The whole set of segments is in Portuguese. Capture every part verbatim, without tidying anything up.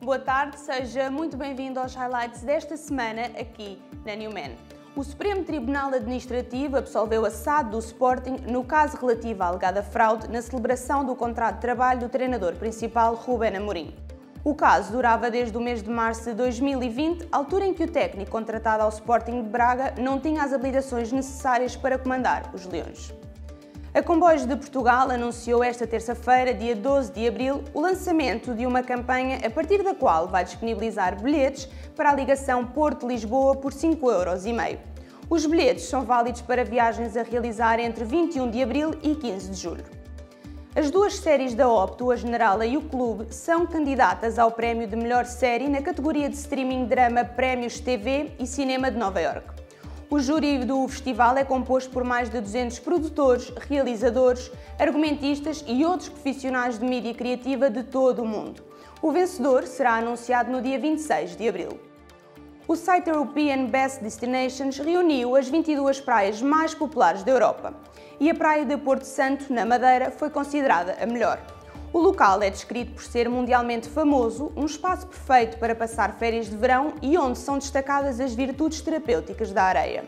Boa tarde, seja muito bem-vindo aos highlights desta semana aqui na Newman. O Supremo Tribunal Administrativo absolveu a S A D do Sporting no caso relativo à alegada fraude na celebração do contrato de trabalho do treinador principal Rubén Amorim. O caso durava desde o mês de março de dois mil e vinte, altura em que o técnico contratado ao Sporting de Braga não tinha as habilitações necessárias para comandar os Leões. A Comboios de Portugal anunciou esta terça-feira, dia doze de abril, o lançamento de uma campanha a partir da qual vai disponibilizar bilhetes para a ligação Porto-Lisboa por cinco euros e meio. Os bilhetes são válidos para viagens a realizar entre vinte e um de abril e quinze de julho. As duas séries da Opto, a Generala e o Clube, são candidatas ao prémio de melhor série na categoria de streaming drama Prémios T V e Cinema de Nova Iorque. O júri do festival é composto por mais de duzentos produtores, realizadores, argumentistas e outros profissionais de mídia criativa de todo o mundo. O vencedor será anunciado no dia vinte e seis de abril. O site European Best Destinations reuniu as vinte e duas praias mais populares da Europa e a praia de Porto Santo, na Madeira, foi considerada a melhor. O local é descrito por ser mundialmente famoso, um espaço perfeito para passar férias de verão e onde são destacadas as virtudes terapêuticas da areia.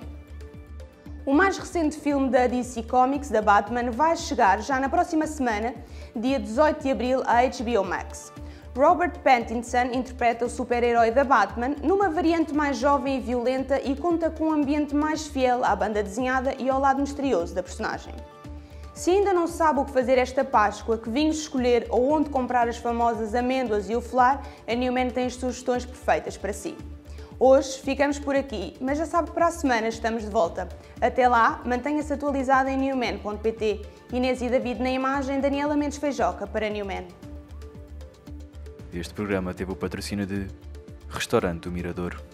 O mais recente filme da D C Comics, da Batman, vai chegar já na próxima semana, dia dezoito de abril, à H B O Max. Robert Pattinson interpreta o super-herói da Batman numa variante mais jovem e violenta e conta com um ambiente mais fiel à banda desenhada e ao lado misterioso da personagem. Se ainda não sabe o que fazer esta Páscoa, que vinhos escolher ou onde comprar as famosas amêndoas e o flan, a Newman tem as sugestões perfeitas para si. Hoje ficamos por aqui, mas já sabe que para a semana estamos de volta. Até lá, mantenha-se atualizado em newman ponto pt. Inês e David na imagem, Daniela Mendes Feijoca para a Newman. Este programa teve o patrocínio de Restaurante do Mirador.